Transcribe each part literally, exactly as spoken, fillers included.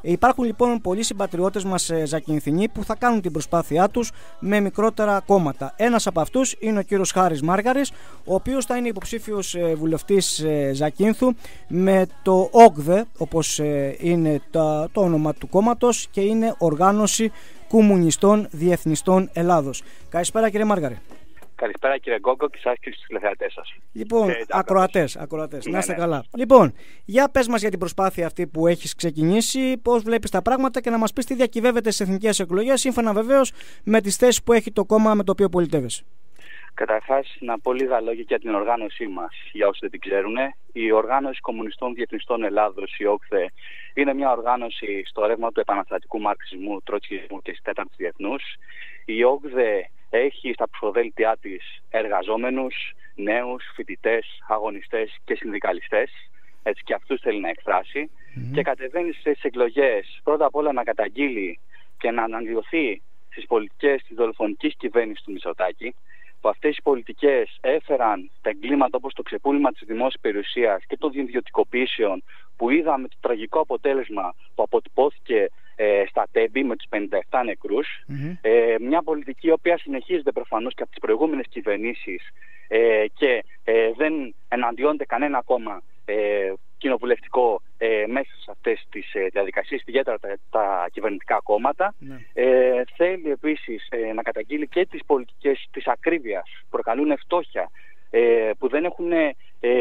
Υπάρχουν λοιπόν πολλοί συμπατριώτες μας ε, Ζακυνθινοί που θα κάνουν την προσπάθειά τους με μικρότερα κόμματα. Ένας από αυτούς είναι ο κύριος Χάρης Μάργαρης, ο οποίος θα είναι υποψήφιος ε, βουλευτής ε, Ζακύνθου με το ΟΚΔΕ, όπως ε, είναι το, το όνομα του κόμματος, και είναι Οργάνωση Κομμουνιστών Διεθνιστών Ελλάδος. Καλησπέρα κύριε Μάργαρη. Καλησπέρα κύριε Γκόγκο και σας και στους τηλεθεατές σας. Λοιπόν, ε, ακροατές, ακροατές. Ναι, να είστε ναι. καλά. Λοιπόν, για πες μας για την προσπάθεια αυτή που έχεις ξεκινήσει, πώς βλέπεις τα πράγματα και να μας πεις τι διακυβεύεται στις εθνικές εκλογές, σύμφωνα βεβαίως με τις θέσεις που έχει το κόμμα με το οποίο πολιτεύεσαι. Καταρχάς, να πω λίγα λόγια για την οργάνωσή μας, για όσοι δεν την ξέρουν. Η Οργάνωση Κομμουνιστών Διεθνιστών Ελλάδος, η ΟΚΔΕ, είναι μια οργάνωση στο ρεύμα του επαναστατικού μαρξισμού, τροτσκισμού και της τέταρτης διεθνούς. Η ΟΚΔΕ έχει στα ψηφοδέλτια της εργαζόμενους, νέους, φοιτητές, αγωνιστές και συνδικαλιστές. Έτσι, και αυτούς θέλει να εκφράσει. Mm-hmm. Και κατεβαίνει στις εκλογές πρώτα απ' όλα να καταγγείλει και να αναντιωθεί στις πολιτικές της δολοφονικής κυβέρνησης του Μητσοτάκη, που αυτές οι πολιτικές έφεραν τα εγκλήματα όπως το ξεπούλημα της δημόσιας περιουσίας και των ιδιωτικοποιήσεων, που είδαμε το τραγικό αποτέλεσμα που αποτυπώθηκε ε, στα Τέμπη με τους πενήντα επτά νεκρούς. Mm-hmm. Ε, μια πολιτική η οποία συνεχίζεται προφανώς και από τις προηγούμενες κυβερνήσεις ε, και ε, δεν εναντιώνεται κανένα κόμμα ε, κοινοβουλευτικό ε, μέσα σε αυτές τις ε, διαδικασίες, ιδιαίτερα τα, τα κυβερνητικά κόμματα. Mm. Ε, θέλει επίσης ε, να καταγγείλει και τις πολιτικές της ακρίβειας που προκαλούν φτώχεια, ε, που δεν έχουν, ε,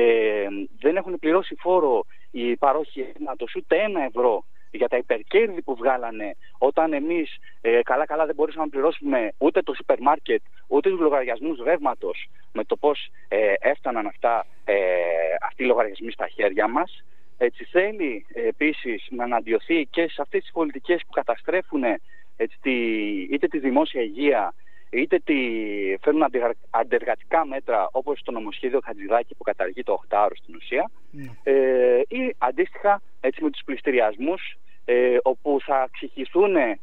δεν έχουν πληρώσει φόρο οι παρόχοι αίματος ούτε ένα ευρώ για τα υπερκέρδη που βγάλανε, όταν εμείς ε, καλά καλά δεν μπορούσαμε να πληρώσουμε ούτε το σούπερ μάρκετ ούτε τους λογαριασμούς ρεύματος, με το πώς ε, έφταναν αυτά, ε, αυτοί οι λογαριασμοί στα χέρια μας. Έτσι, θέλει ε, επίσης να αναντιωθεί και σε αυτές τις πολιτικές που καταστρέφουν έτσι, τη, είτε τη δημόσια υγεία, είτε τη, φέρνουν αντεργατικά μέτρα, όπως το νομοσχέδιο Χατζηδάκη που καταργεί το οχτάωρο στην ουσία, mm. ε, ή αντίστοιχα έτσι, με τους πληστηριασμούς, ε, όπου θα ξεχυθούν ε,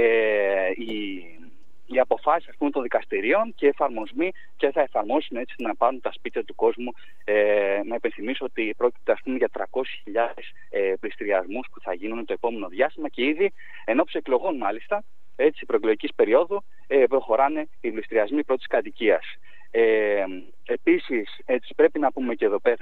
οι, οι αποφάσεις, ας πούμε, των δικαστηρίων και εφαρμοσμοί, και θα εφαρμόσουν έτσι να πάρουν τα σπίτια του κόσμου. Ε, να υπενθυμίσω ότι πρόκειται, ας πούμε, για τριακόσιες χιλιάδες ε, πληστηριασμούς που θα γίνουν το επόμενο διάστημα, και ήδη ενόψει εκλογών μάλιστα, έτσι, προεκλογικής περίοδου, ε, προχωράνε οι πληστηριασμοί πρώτης κατοικίας. Ε, επίσης, έτσι, πρέπει να πούμε και εδώ πέρα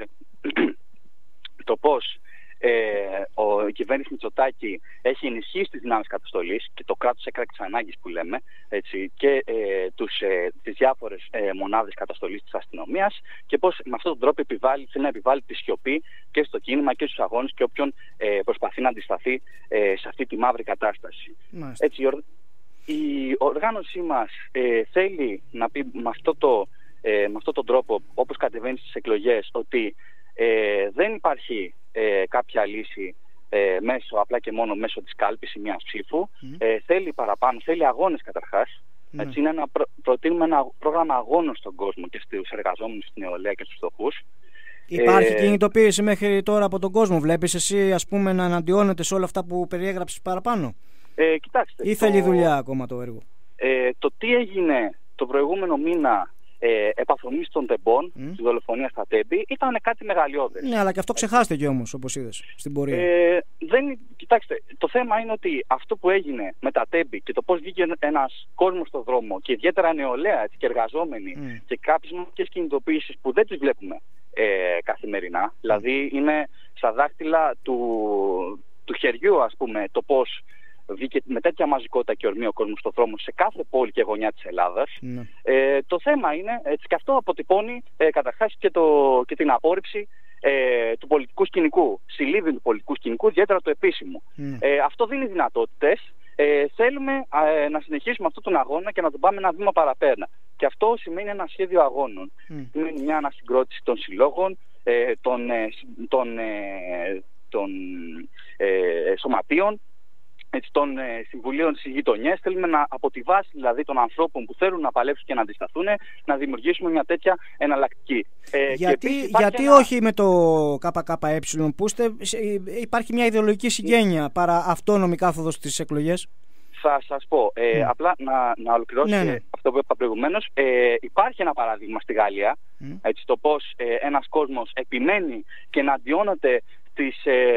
το πώς ε, ο, η κυβέρνηση Μητσοτάκη έχει ενισχύσει τις δυνάμεις καταστολής και το κράτος έκτακτης ανάγκης που λέμε, έτσι, και ε, τους, ε, τις διάφορες ε, μονάδες καταστολής της αστυνομίας, και πώς με αυτόν τον τρόπο επιβάλλει, θέλει να επιβάλλει τη σιωπή και στο κίνημα και στους αγώνες και όποιον ε, προσπαθεί να αντισταθεί ε, σε αυτή τη μαύρη κατάσταση. Έτσι, η οργάνωσή μας ε, θέλει να πει με, αυτό το, ε, με αυτόν τον τρόπο, όπως κατεβαίνει στις εκλογές, ότι ε, δεν υπάρχει ε, κάποια λύση ε, μέσω, απλά και μόνο μέσω της κάλπης ή μιας ψήφου. Mm. Ε, θέλει παραπάνω, θέλει αγώνες καταρχάς. Mm. Έτσι, είναι ένα, προ, προτείνουμε ένα πρόγραμμα αγώνων στον κόσμο και στους εργαζόμενους, στην νεολαία και στους φτωχούς. Υπάρχει ε, κινητοποίηση μέχρι τώρα από τον κόσμο? Βλέπεις εσύ, ας πούμε, να αναντιώνεται σε όλα αυτά που περιέγραψες παραπάνω? Ε, κοιτάξτε, ή θέλει το, δουλειά ακόμα το έργο? Ε, το τι έγινε το προηγούμενο μήνα ε, επαφρονής των τεμπών, mm. τη δολοφονία στα Τέμπη, ήταν κάτι μεγαλειώδες. Ναι, αλλά και αυτό ξεχάστηκε όμως, όπως είδες, στην πορεία. Ε, δεν, κοιτάξτε, το θέμα είναι ότι αυτό που έγινε με τα Τέμπη και το πώς βγήκε ένας κόσμος στον δρόμο, και ιδιαίτερα νεολαία, έτσι, και εργαζόμενοι, mm. και κάποιες μορφές κινητοποίησεις που δεν τις βλέπουμε ε, καθημερινά. Mm. Δηλαδή είναι στα δάχτυλα του, του χεριού, ας πούμε, το πώς βγήκε με τέτοια μαζικότητα και ορμή ο κόσμος στον δρόμο σε κάθε πόλη και γωνιά της Ελλάδας. Mm. Ε, το θέμα είναι, έτσι, και αυτό αποτυπώνει ε, καταρχάς και, το, και την απόρριψη ε, του πολιτικού σκηνικού, συλλήβδη του πολιτικού σκηνικού, ιδιαίτερα του επίσημου. Mm. Ε, αυτό δίνει δυνατότητες. Ε, θέλουμε ε, να συνεχίσουμε αυτόν τον αγώνα και να τον πάμε ένα βήμα παραπέρα. Και αυτό σημαίνει ένα σχέδιο αγώνων. Mm. Σημαίνει μια ανασυγκρότηση των συλλόγων, ε, των, ε, των, ε, των ε, σωματείων, έτσι, των ε, συμβουλίων στις γειτονιές. Θέλουμε να, από τη βάση δηλαδή των ανθρώπων που θέλουν να παλέψουν και να αντισταθούν, να δημιουργήσουμε μια τέτοια εναλλακτική. Ε, γιατί γιατί ένα... όχι με το ΚΚΕ, που είστε, υπάρχει μια ιδεολογική συγγένεια παρά αυτόνομη κάθοδος στις εκλογές? Θα σας πω, ε, mm. απλά να, να ολοκληρώσω ναι, ναι. αυτό που είπα προηγουμένως. Ε, υπάρχει ένα παράδειγμα στη Γαλλία, mm. έτσι, το πώς ε, ένας κόσμος επιμένει και εναντιώνεται τις... Ε,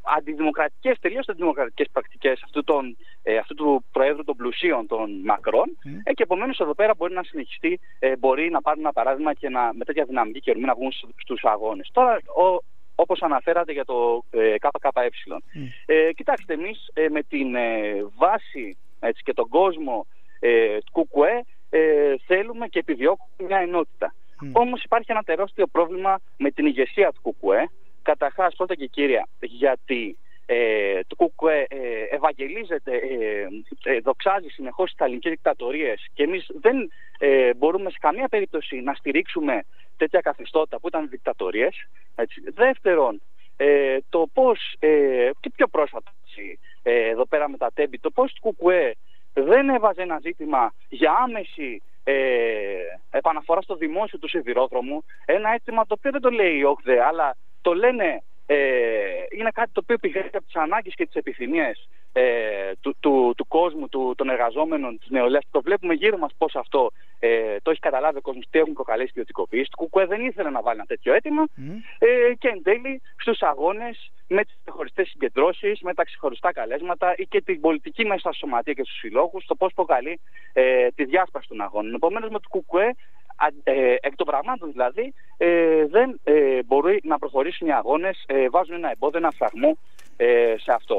αντιδημοκρατικές, τελείως αντιδημοκρατικές πρακτικές αυτού, των, ε, αυτού του Προέδρου των πλουσίων των Μακρόν mm. ε, και επομένως εδώ πέρα μπορεί να συνεχιστεί, ε, μπορεί να πάρουν ένα παράδειγμα και να, με τέτοια δυναμική και ορμή να βγουν στους αγώνες. Τώρα, ο, όπως αναφέρατε για το ε, ΚΚΕ, mm. ε, κοιτάξτε, εμείς ε, με την ε, βάση έτσι, και τον κόσμο ε, του ΚΚΕ ε, θέλουμε και επιδιώκουμε μια ενότητα. Mm. Όμως υπάρχει ένα τεράστιο πρόβλημα με την ηγεσία του ΚΚΕ. Καταρχάς, πρώτα και κύρια, γιατί ε, το ΚΚΕ ε, ευαγγελίζεται, ε, ε, δοξάζει συνεχώς τις σταλινικές δικτατορίες και εμείς δεν ε, μπορούμε σε καμία περίπτωση να στηρίξουμε τέτοια καθεστώτα που ήταν δικτατορίες. Έτσι. Δεύτερον, ε, το πώς, ε, και πιο πρόσφατα ε, εδώ πέρα με τα τέμπη, το πώς το ΚΚΕ δεν έβαζε ένα ζήτημα για άμεση ε, επαναφορά στο δημόσιο του σιδηρόδρομου, ένα αίτημα το οποίο δεν το λέει η ΟΚΔΕ, αλλά το λένε, ε, είναι κάτι το οποίο πηγαίνει από τις ανάγκες και τις επιθυμίες ε, του, του, του κόσμου, του, των εργαζόμενων, της νεολαίας. Το βλέπουμε γύρω μας πώς αυτό ε, το έχει καταλάβει ο κόσμος, τι έχουν προκαλέσει ιδιωτικοποίηση. Το ΚΚΕ δεν ήθελε να βάλει ένα τέτοιο αίτημα mm. ε, και εν τέλει στους αγώνες, με τις ξεχωριστές συγκεντρώσεις, με τα ξεχωριστά καλέσματα ή και την πολιτική μέσα στα σωματεία και στους συλλόγους, το πώς προκαλεί ε, τη διάσπαση των αγώνων. Επομένως, με το ΚΚΕ, ε, εκ των πραγμάτων δηλαδή, ε, δεν ε, μπορεί να προχωρήσουν οι αγώνες, ε, βάζουν ένα εμπόδιο, ένα φραγμό ε, σε αυτό.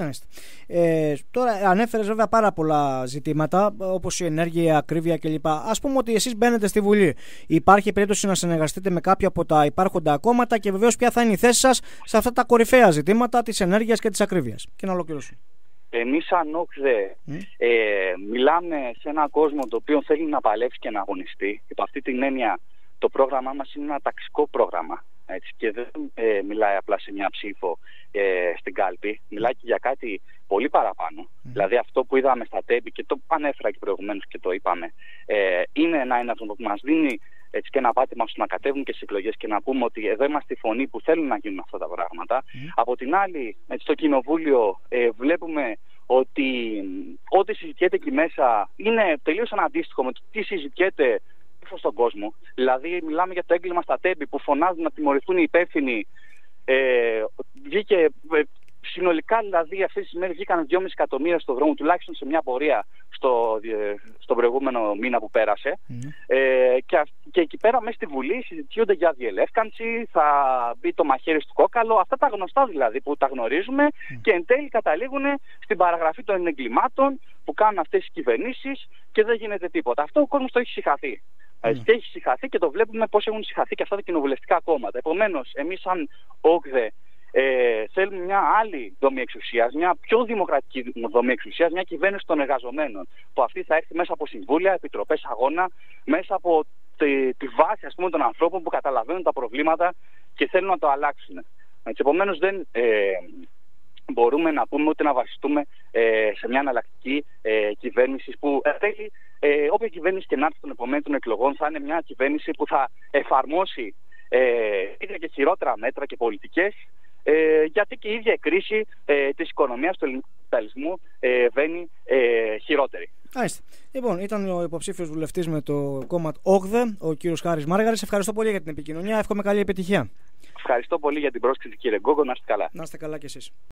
Ε, τώρα ανέφερες βέβαια πάρα πολλά ζητήματα, όπως η ενέργεια, η ακρίβεια κλπ. Ας πούμε ότι εσείς μπαίνετε στη Βουλή. Υπάρχει περίπτωση να συνεργαστείτε με κάποια από τα υπάρχοντα κόμματα και βεβαίως ποια θα είναι η θέση σας σε αυτά τα κορυφαία ζητήματα της ενέργειας και της ακρίβειας. Και να ολοκληρώσουμε. Εμείς σαν ΟΚΔΕ mm. ε, μιλάμε σε έναν κόσμο το οποίο θέλει να παλέψει και να αγωνιστεί. Υπό αυτή την έννοια το πρόγραμμά μας είναι ένα ταξικό πρόγραμμα. Έτσι, και δεν ε, μιλάει απλά σε μια ψήφο ε, στην κάλπη, μιλάει και για κάτι πολύ παραπάνω. Mm. Δηλαδή αυτό που είδαμε στα τέμπη και το ανέφερα και προηγουμένως και το είπαμε, ε, είναι ένα έναυσμα που μας δίνει έτσι, και ένα πάτημα στο να κατέβουν και στις εκλογές και να πούμε ότι εδώ είμαστε η φωνή που θέλουν να γίνουν αυτά τα πράγματα. Mm. Από την άλλη, έτσι, στο Κοινοβούλιο ε, βλέπουμε ότι ό,τι συζητιέται εκεί μέσα είναι τελείως αναντίστοιχο με το τι συζητιέται στον κόσμο. Δηλαδή, μιλάμε για το έγκλημα στα τέμπη που φωνάζουν να τιμωρηθούν οι υπεύθυνοι. Ε, βγήκε, ε, συνολικά, δηλαδή, αυτές τις μέρες βγήκαν δυόμισι εκατομμύρια στον δρόμο, τουλάχιστον σε μια πορεία στο, ε, στον προηγούμενο μήνα που πέρασε. Mm. Ε, και, και εκεί πέρα, μέσα στη Βουλή, συζητιούνται για διελεύκανση, θα μπει το μαχαίρι στο κόκαλο. Αυτά τα γνωστά δηλαδή που τα γνωρίζουμε mm. και εν τέλει καταλήγουν στην παραγραφή των εγκλημάτων που κάνουν αυτές οι κυβερνήσεις και δεν γίνεται τίποτα. Αυτό ο κόσμος το έχει συγχαθεί. Mm. Και έχει συγχαθεί και το βλέπουμε πώς έχουν συγχαθεί και αυτά τα κοινοβουλευτικά κόμματα. Επομένως, εμείς σαν ΟΚΔΕ ε, θέλουμε μια άλλη δομή εξουσίας, μια πιο δημοκρατική δομή εξουσίας, μια κυβέρνηση των εργαζομένων. Που αυτή θα έρθει μέσα από συμβούλια, επιτροπές αγώνα, μέσα από τη, τη βάση, ας πούμε, των ανθρώπων που καταλαβαίνουν τα προβλήματα και θέλουν να το αλλάξουν. Επομένως, δεν ε, μπορούμε να πούμε ότι να βασιστούμε ε, σε μια εναλλακτική ε, κυβέρνηση που ε, θέλει. Ε, όποια κυβέρνηση και να έρθει των επομένων εκλογών θα είναι μια κυβέρνηση που θα εφαρμόσει ε, ίδια και χειρότερα μέτρα και πολιτικές, ε, γιατί και η ίδια η κρίση ε, της οικονομίας του ελληνικού καπιταλισμού ε, βαίνει ε, χειρότερη. Άιστε. Λοιπόν, ήταν ο υποψήφιος βουλευτής με το κόμμα ΟΚΔΕ, ο κύριος Χάρης Μάργαρης. Ευχαριστώ πολύ για την επικοινωνία. Εύχομαι καλή επιτυχία. Ευχαριστώ πολύ για την πρόσκληση, κύριε Γκόγκο. Να είστε καλά. Να είστε καλά κι εσείς.